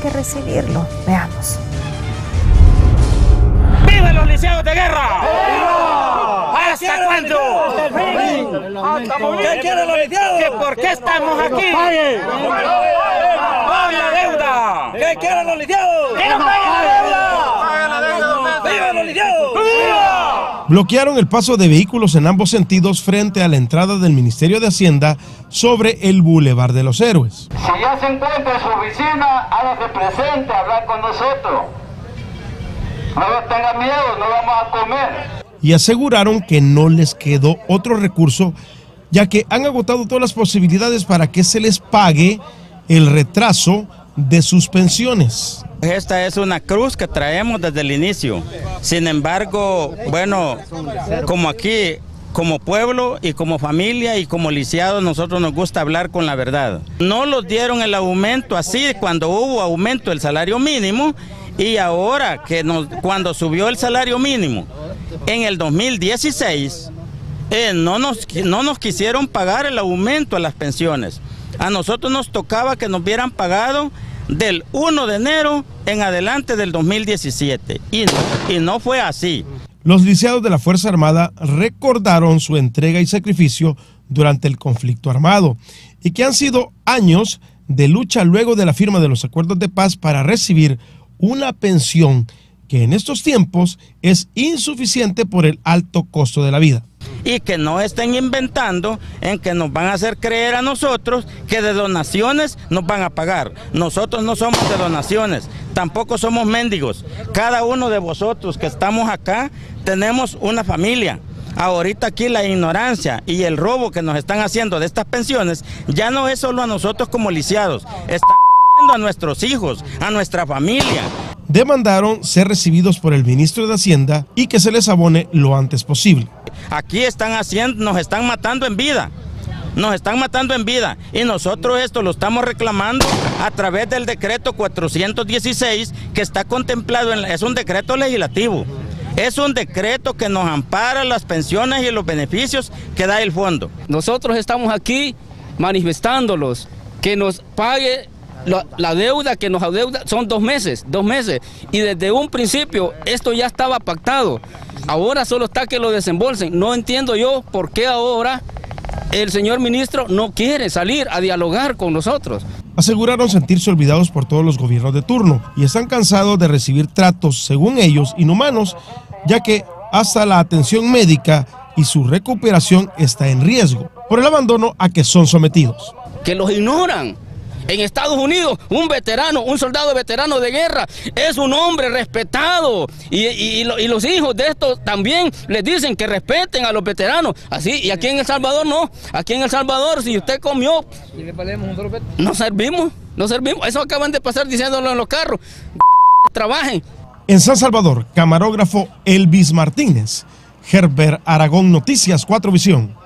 que recibirlo. Veamos. ¡Viva los lisiados de guerra! ¿Hasta cuándo? ¿Qué quieren los lisiados? ¿Por qué estamos aquí? ¡Pague la deuda! ¿Qué quieren los lisiados? ¡Que no pague la deuda! ¡Viva los lisiados! Bloquearon el paso de vehículos en ambos sentidos frente a la entrada del Ministerio de Hacienda sobre el Boulevard de los Héroes. Si ya se encuentra en su oficina, hágase presente a hablar con nosotros. No tenga miedo, no vamos a comer. Y aseguraron que no les quedó otro recurso, ya que han agotado todas las posibilidades para que se les pague el retraso de sus pensiones. Esta es una cruz que traemos desde el inicio. Sin embargo, bueno, como aquí, como pueblo y como familia y como lisiados, nosotros nos gusta hablar con la verdad. No nos dieron el aumento así cuando hubo aumento del salario mínimo, y ahora que cuando subió el salario mínimo en el 2016, no nos quisieron pagar el aumento a las pensiones. A nosotros nos tocaba que nos hubieran pagado del 1 de enero en adelante del 2017 y no fue así. Los lisiados de la Fuerza Armada recordaron su entrega y sacrificio durante el conflicto armado y que han sido años de lucha luego de la firma de los acuerdos de paz para recibir una pensión que en estos tiempos es insuficiente por el alto costo de la vida. Y que no estén inventando en que nos van a hacer creer a nosotros que de donaciones nos van a pagar. Nosotros no somos de donaciones, tampoco somos mendigos. Cada uno de vosotros que estamos acá tenemos una familia. Ahorita aquí la ignorancia y el robo que nos están haciendo de estas pensiones ya no es solo a nosotros como lisiados, están jodiendo a nuestros hijos, a nuestra familia. Demandaron ser recibidos por el ministro de Hacienda y que se les abone lo antes posible. Aquí nos están matando en vida. Nos están matando en vida y nosotros esto lo estamos reclamando a través del decreto 416 que está contemplado, es un decreto legislativo. Es un decreto que nos ampara las pensiones y los beneficios que da el fondo. Nosotros estamos aquí manifestándolos que nos pague la deuda que nos adeuda, son 2 meses, y desde un principio esto ya estaba pactado. Ahora solo está que lo desembolsen. No entiendo yo por qué ahora el señor ministro no quiere salir a dialogar con nosotros. Aseguraron sentirse olvidados por todos los gobiernos de turno y están cansados de recibir tratos, según ellos, inhumanos, ya que hasta la atención médica y su recuperación está en riesgo por el abandono a que son sometidos. Que los ignoran. En Estados Unidos, un veterano, un soldado veterano de guerra, es un hombre respetado. Y los hijos de estos también les dicen que respeten a los veteranos. Así, y aquí en El Salvador no. Aquí en El Salvador, si usted comió, no servimos. Eso acaban de pasar diciéndolo en los carros. Trabajen. En San Salvador, camarógrafo Elvis Martínez. Herbert Aragón, Noticias 4 Visión.